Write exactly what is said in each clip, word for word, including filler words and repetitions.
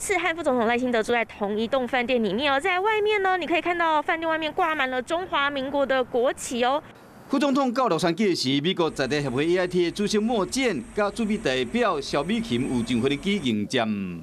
次和副总统赖清德住在同一栋饭店里面哦，在外面呢，你可以看到饭店外面挂满了中华民国的国旗哦。 副总统到洛杉矶时，美国在地协会 A I T 的主席莫健，甲驻美代表萧美琴有上回的去迎接。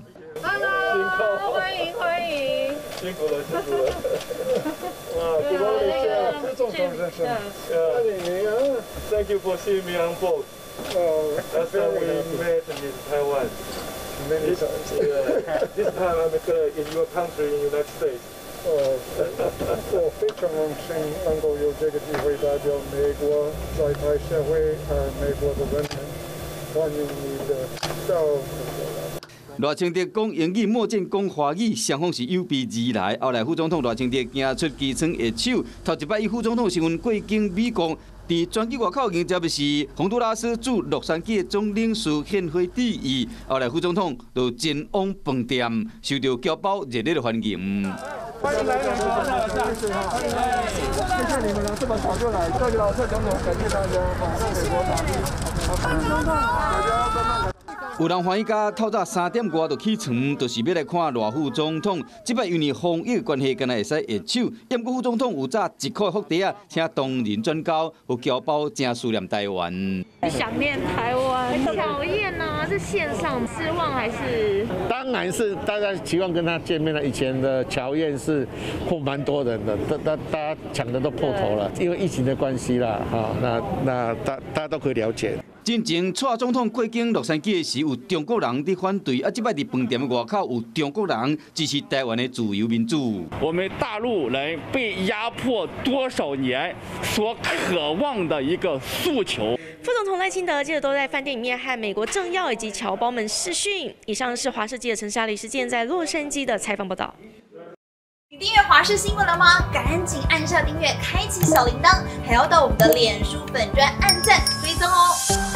Hello， 欢迎欢迎， 辛苦了辛苦了。哇，good morning， 副总统先生。Yeah, thank you for seeing me on board. Oh, last time we met in Taiwan. Many times. Yeah. This time I'm in your country, in United States. 哦，我非常荣幸能够有这个机会代表美国在台社会呃美国的人民，欢迎你的到美国来。赖清德讲英语，莫健讲华语，双方是有备而来。后来副总统赖清德行出机场下手，头一摆以副总统身份过境美国。伫专机外口迎接的是洪都拉斯驻洛杉矶的总领事献花致意。后来副总统就前往饭店，受到侨胞热烈的欢迎。欢迎来美国，谢谢你们了，这么早就来，各位老特总统，感谢大家，在美国打拼。欢迎总统，大家慢慢。有人欢喜甲透早三点外就起床，就是要来看赖副总统。即摆因为防疫关系，敢若会使握手。不过副总统有早一块福袋啊，请同仁转交，有侨胞真思念台湾。 想念台湾，讨厌呢？是线上失望还是？ 当然是大家期望跟他见面了。以前的侨宴是货蛮多人的，大大大家抢的都破头了，因为疫情的关系啦，哈，那那大大家都可以了解。 进前，蔡总统过境洛杉矶时，有中国人伫反对，啊，即摆伫饭店的外口有中国人支持台湾的自由民主。 我们大陆人被压迫多少年所渴望的一个诉求。 副总统赖清德接着都在饭店里面和美国政要以及侨胞们视讯。以上是华视记者陈莎莉事件在洛杉矶的采访报道。 你订阅华视新闻了吗？赶紧按下订阅，开启小铃铛，还要到我们的脸书粉专按赞追踪哦。